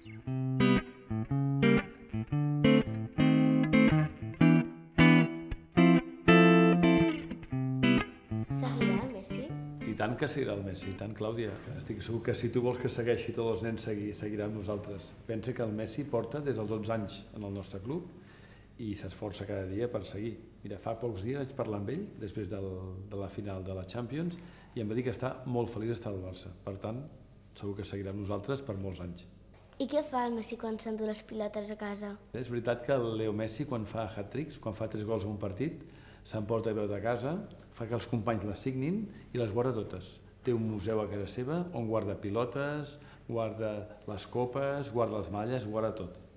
Seguirà el Messi? I tant que seguirà el Messi, i tant, Clàudia. Estic segur que si tu vols que segueixi tots els nens, seguirà amb nosaltres. Pensa que el Messi porta des dels 11 anys en el nostre club i s'esforça cada dia per seguir. Mira, fa pocs dies vaig parlar amb ell, després de la final de la Champions, i em va dir que està molt feliç d'estar al Barça. Per tant, segur que seguirà amb nosaltres per molts anys. I què fa el Messi quan s'endú les pilotes a casa? És veritat que el Leo Messi, quan fa hat-tricks, quan fa 3 gols en un partit, s'emporta a veure de casa, fa que els companys les signin i les guarda totes. Té un museu a casa seva on guarda pilotes, guarda les copes, guarda les malles, guarda tot.